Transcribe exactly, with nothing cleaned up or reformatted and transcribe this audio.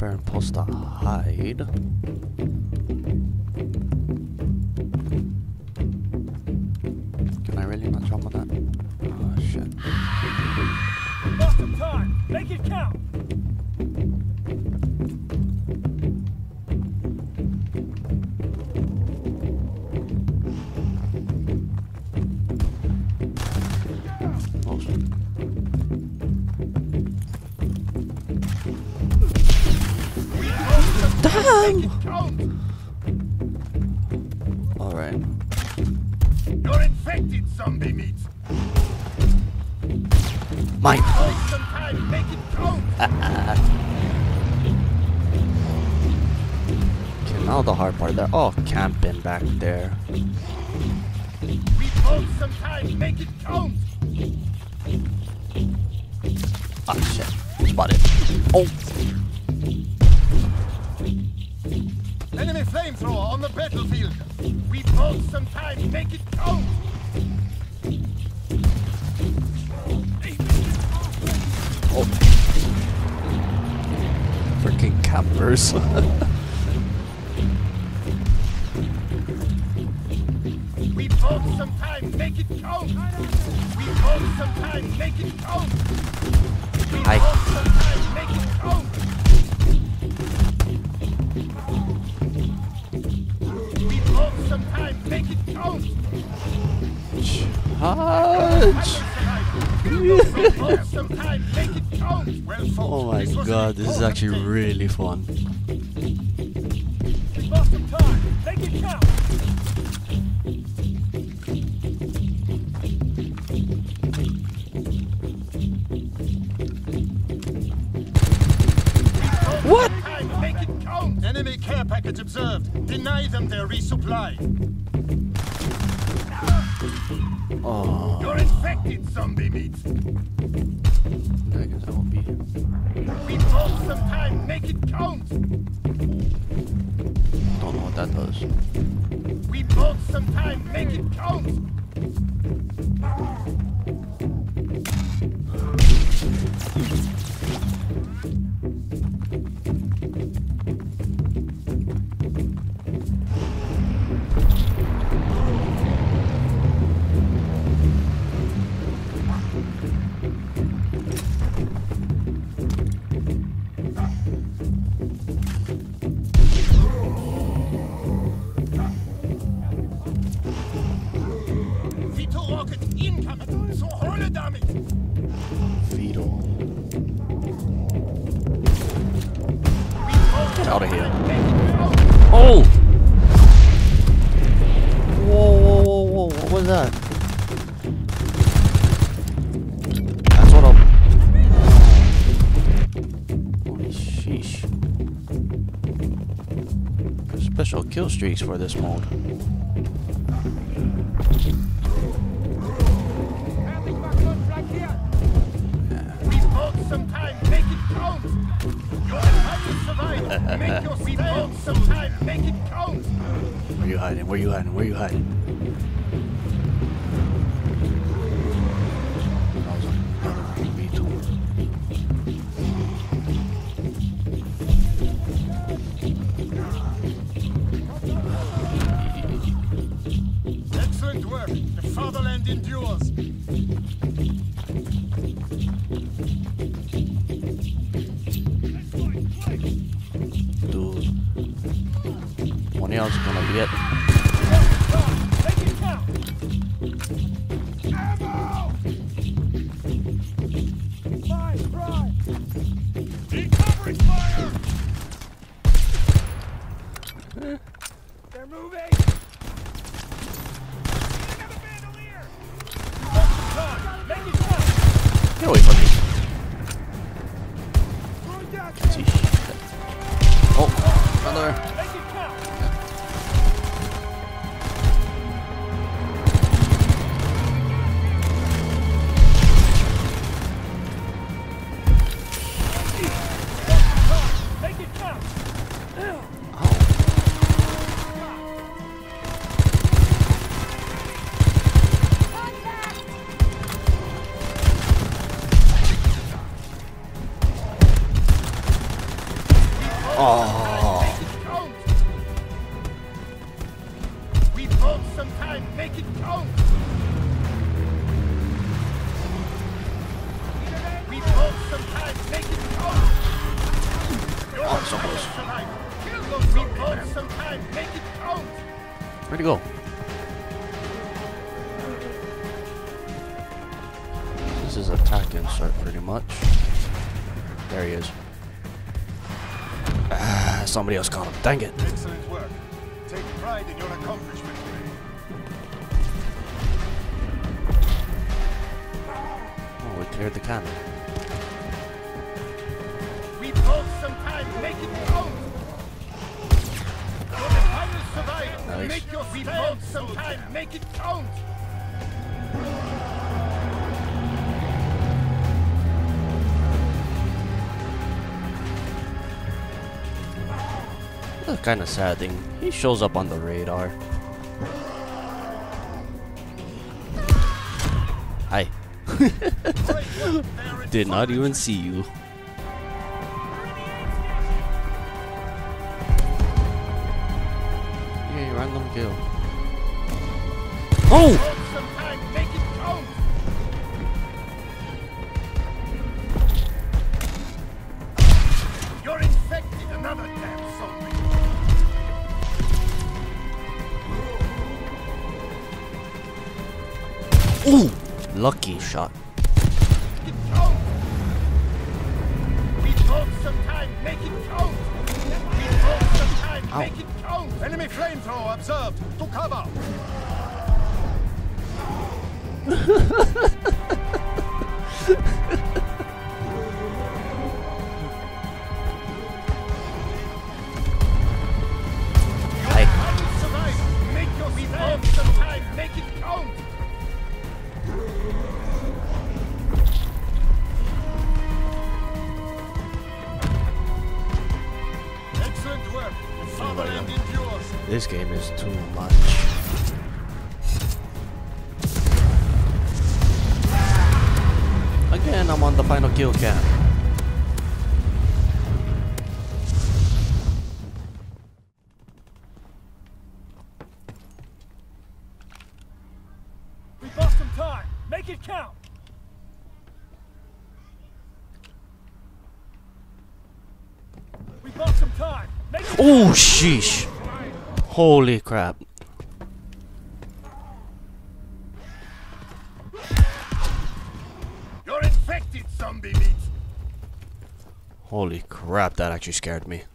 Baron supposed to hide? Can I really not jump on that? Oh shit. Lost some time. Make it count. Oh shit. Damn! Alright. You're infected, zombie meat. Mine! Take some time, make it count. Okay, now the hard part. They're all camping back there. We bought some time, make it count. Ah shit. Spotted. Oh! Enemy flamethrower on the battlefield. We bought some time, make it count. Oh. Freaking campers. We bought some time, make it count. We bought some time, make it count. We Hi. bought some time, make it count. We bought some time, make it count. Charge! We bought some time, make it count. Well, folks, Oh my this was god, an this is actually important really fun. We lost some time. Make it count. What? Time, make it count. Enemy care package observed. Deny them their resupply. Oh, You're infected, zombie meat. I guess I will be. We bought some time, make it count. Don't know what that does. We bought some time, make it count. Vito rocket incoming, so hole damit. Fetal. We bought Get out of here. make it count. Oh! Whoa, whoa, whoa, whoa, what was that? That's what I'm... Holy sheesh. Special kill streaks for this mode. We bought some time, make it count. You're about to survive. Make your we bought some time, make it count. Where you hiding? Where you hiding? Where you hiding? That was another Vito. Excellent work. The fatherland endures. Dude. One of y'all's gonna be it. Make it count. Fine, try. Incoming fire. They're moving. Another bandolier. Time. Make it count. Get away from me. Throwing down. Can't see shit. Oh, another. Make it count. Make it count. Oh. Make it count. We bought some time. Make it count. We bought some time. Make it count. Oh, so close. Kill those. We bought some time. Make it count. Where'd he go? This is attack insert pretty much. There he is. Ah, somebody else got him. Dang it. Excellent work. Take pride in your accomplishment. Oh, we cleared the cannon. We bought some time. Make it count. For the final survivor. Nice. Make your we bought some time. Make it count. That's kind of sad thing. He shows up on the radar. Hi. Did not even see you. Yay, random kill. Oh! Bought some time. Make it count. You're infected. Another damn zombie. Ooh! Lucky shot. Make it count. We bought some time. Make it count. We bought some time. Ow. Make it count. Enemy flamethrower observed. To cover. Hi. Final survivor. Make your we bought some time. Make it count. Excellent work. The fatherland endures. This game is too much. Again, I'm on the final kill cam. We bought some time. Make it count. We bought some time. Make it Oh, sheesh. Holy crap. You're infected, zombie meat. Holy crap, that actually scared me.